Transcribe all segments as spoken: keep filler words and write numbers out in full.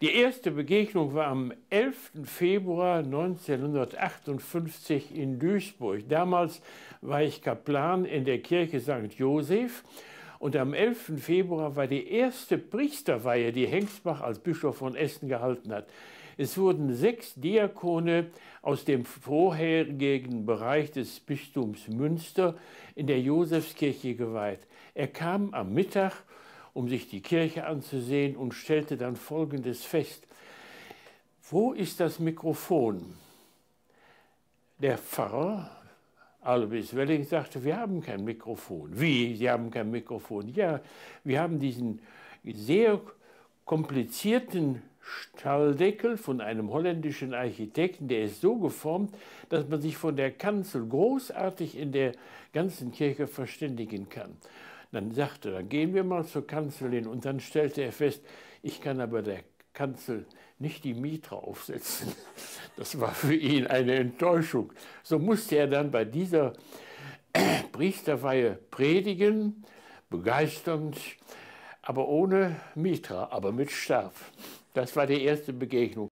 Die erste Begegnung war am elften Februar neunzehnhundertachtundfünfzig in Duisburg. Damals war ich Kaplan in der Kirche Sankt Joseph und am elften Februar war die erste Priesterweihe, die Hengsbach als Bischof von Essen gehalten hat. Es wurden sechs Diakone aus dem vorherigen Bereich des Bistums Münster in der Josefskirche geweiht. Er kam am Mittag, um sich die Kirche anzusehen, und stellte dann Folgendes fest: Wo ist das Mikrofon? Der Pfarrer Alois Welling sagte, wir haben kein Mikrofon. Wie, Sie haben kein Mikrofon? Ja, wir haben diesen sehr komplizierten Stalldeckel von einem holländischen Architekten, der ist so geformt, dass man sich von der Kanzel großartig in der ganzen Kirche verständigen kann. Dann sagte er, dann gehen wir mal zur Kanzel hin, und dann stellte er fest, ich kann aber der Kanzel nicht die Mitra aufsetzen. Das war für ihn eine Enttäuschung. So musste er dann bei dieser Priesterweihe predigen, begeisternd, aber ohne Mitra, aber mit Stab. Das war die erste Begegnung.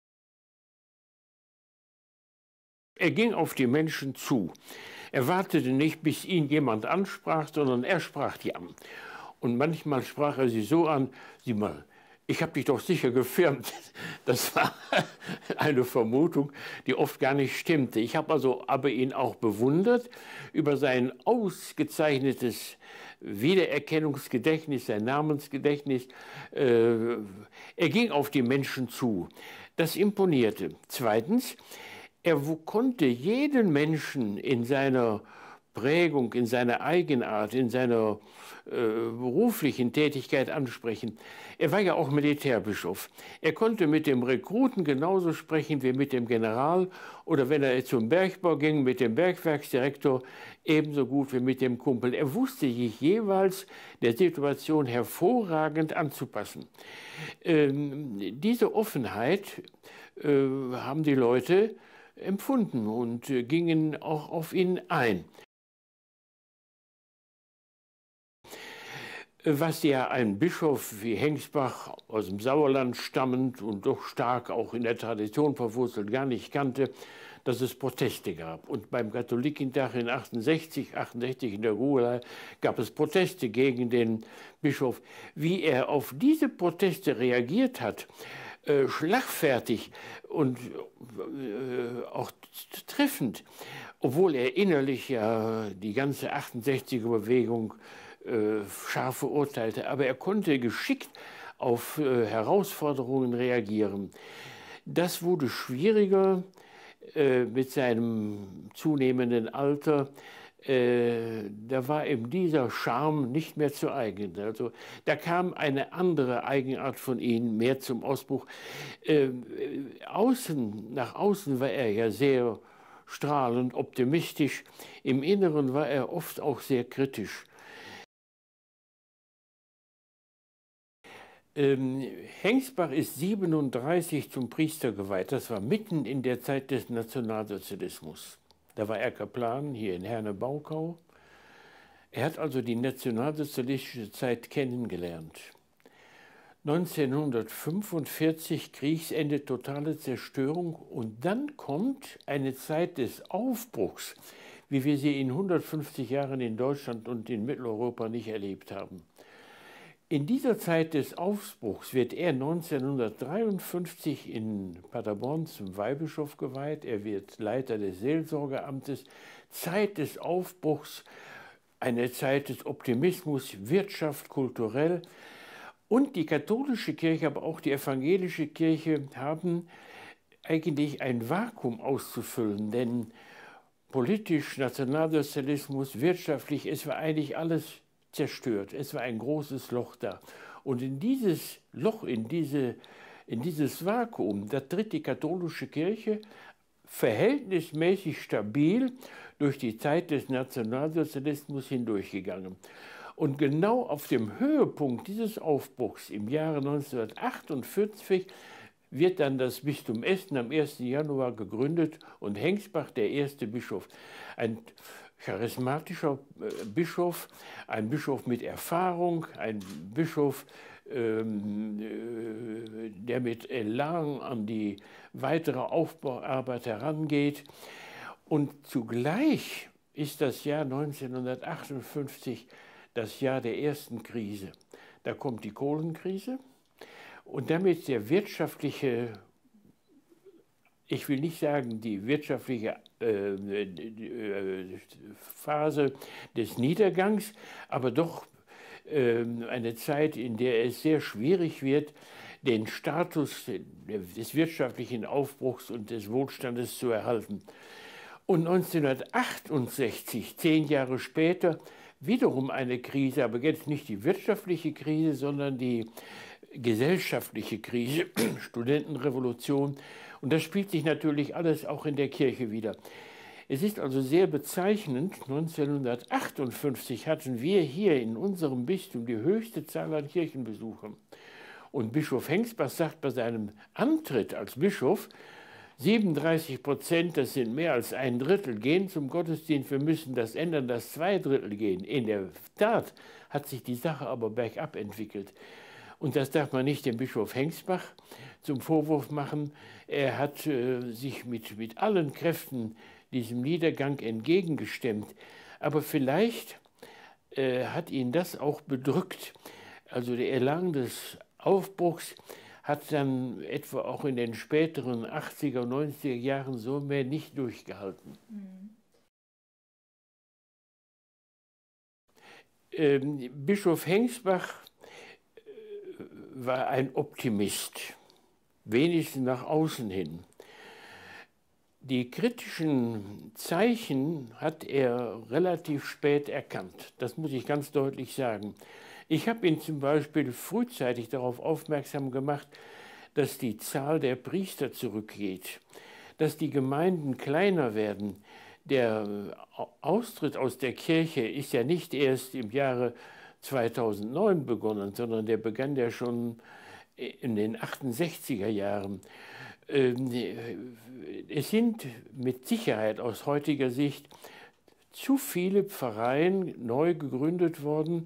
Er ging auf die Menschen zu. Er wartete nicht, bis ihn jemand ansprach, sondern er sprach die an. Und manchmal sprach er sie so an, sieh mal, ich habe dich doch sicher gefirmt. Das war eine Vermutung, die oft gar nicht stimmte. Ich habe also aber ihn auch bewundert über sein ausgezeichnetes Wiedererkennungsgedächtnis, sein Namensgedächtnis. Er ging auf die Menschen zu. Das imponierte. Zweitens, er konnte jeden Menschen in seiner Prägung, in seiner Eigenart, in seiner äh, beruflichen Tätigkeit ansprechen. Er war ja auch Militärbischof. Er konnte mit dem Rekruten genauso sprechen wie mit dem General, oder wenn er zum Bergbau ging, mit dem Bergwerksdirektor, ebenso gut wie mit dem Kumpel. Er wusste sich jeweils der Situation hervorragend anzupassen. Ähm, diese Offenheit äh, haben die Leute empfunden und äh, gingen auch auf ihn ein. Was ja ein Bischof wie Hengsbach, aus dem Sauerland stammend und doch stark auch in der Tradition verwurzelt, gar nicht kannte, dass es Proteste gab. Und beim Katholikentag in achtundsechzig, achtundsechzig in der Ruhr gab es Proteste gegen den Bischof. Wie er auf diese Proteste reagiert hat, äh, schlagfertig und äh, auch treffend, obwohl er innerlich ja die ganze achtundsechziger Bewegung Äh, scharf verurteilte, aber er konnte geschickt auf äh, Herausforderungen reagieren. Das wurde schwieriger äh, mit seinem zunehmenden Alter. Äh, da war ihm dieser Charme nicht mehr zu eigen. Also da kam eine andere Eigenart von ihm mehr zum Ausbruch. Äh, außen, nach außen war er ja sehr strahlend, optimistisch. Im Inneren war er oft auch sehr kritisch. Ähm, Hengsbach ist siebenunddreißig zum Priester geweiht. Das war mitten in der Zeit des Nationalsozialismus. Da war er Kaplan hier in Herne-Baukau. Er hat also die nationalsozialistische Zeit kennengelernt. neunzehnhundertfünfundvierzig, Kriegsende, totale Zerstörung, und dann kommt eine Zeit des Aufbruchs, wie wir sie in hundertfünfzig Jahren in Deutschland und in Mitteleuropa nicht erlebt haben. In dieser Zeit des Aufbruchs wird er neunzehnhundertdreiundfünfzig in Paderborn zum Weihbischof geweiht. Er wird Leiter des Seelsorgeamtes. Zeit des Aufbruchs, eine Zeit des Optimismus, Wirtschaft, kulturell. Und die katholische Kirche, aber auch die evangelische Kirche haben eigentlich ein Vakuum auszufüllen, denn politisch, Nationalsozialismus, wirtschaftlich, es war eigentlich alles zerstört. Es war ein großes Loch da. Und in dieses Loch, in, diese, in dieses Vakuum, da tritt die katholische Kirche verhältnismäßig stabil durch die Zeit des Nationalsozialismus hindurchgegangen. Und genau auf dem Höhepunkt dieses Aufbruchs im Jahre neunzehnhundertachtundvierzig wird dann das Bistum Essen am ersten Januar gegründet und Hengsbach der erste Bischof. Ein charismatischer Bischof, ein Bischof mit Erfahrung, ein Bischof, ähm, äh, der mit Elan an die weitere Aufbauarbeit herangeht. Und zugleich ist das Jahr neunzehnhundertachtundfünfzig das Jahr der ersten Krise. Da kommt die Kohlenkrise und damit der wirtschaftliche, ich will nicht sagen die wirtschaftliche äh, äh, Phase des Niedergangs, aber doch äh, eine Zeit, in der es sehr schwierig wird, den Status des wirtschaftlichen Aufbruchs und des Wohlstandes zu erhalten. Und neunzehnhundertachtundsechzig, zehn Jahre später, wiederum eine Krise, aber jetzt nicht die wirtschaftliche Krise, sondern die gesellschaftliche Krise, Studentenrevolution. Und das spielt sich natürlich alles auch in der Kirche wieder. Es ist also sehr bezeichnend, neunzehnhundertachtundfünfzig hatten wir hier in unserem Bistum die höchste Zahl an Kirchenbesuchern. Und Bischof Hengsbach sagt bei seinem Antritt als Bischof, siebenunddreißig Prozent, das sind mehr als ein Drittel, gehen zum Gottesdienst, wir müssen das ändern, dass zwei Drittel gehen. In der Tat hat sich die Sache aber bergab entwickelt. Und das darf man nicht dem Bischof Hengsbach zum Vorwurf machen. Er hat äh, sich mit, mit allen Kräften diesem Niedergang entgegengestemmt. Aber vielleicht äh, hat ihn das auch bedrückt. Also der Elan des Aufbruchs hat dann etwa auch in den späteren achtziger, neunziger Jahren so mehr nicht durchgehalten. Mhm. Ähm, Bischof Hengsbach war ein Optimist, wenigstens nach außen hin. Die kritischen Zeichen hat er relativ spät erkannt, das muss ich ganz deutlich sagen. Ich habe ihn zum Beispiel frühzeitig darauf aufmerksam gemacht, dass die Zahl der Priester zurückgeht, dass die Gemeinden kleiner werden. Der Austritt aus der Kirche ist ja nicht erst im Jahre zweitausendneun begonnen, sondern der begann ja schon in den achtundsechziger Jahren. Es sind mit Sicherheit aus heutiger Sicht zu viele Pfarreien neu gegründet worden.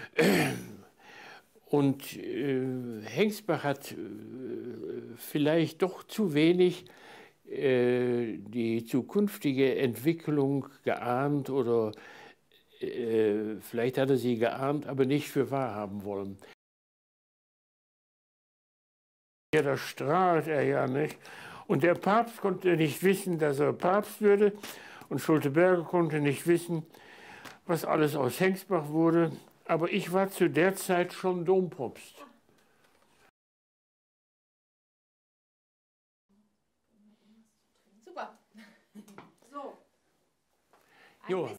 Und äh, Hengsbach hat äh, vielleicht doch zu wenig äh, die zukünftige Entwicklung geahnt oder äh, vielleicht hat er sie geahnt, aber nicht für wahr haben wollen. Ja, da strahlt er ja nicht. Und der Papst konnte nicht wissen, dass er Papst würde. Und Schulte-Berger konnte nicht wissen, was alles aus Hengsbach wurde. Aber ich war zu der Zeit schon Dompropst. Super. So. Jo,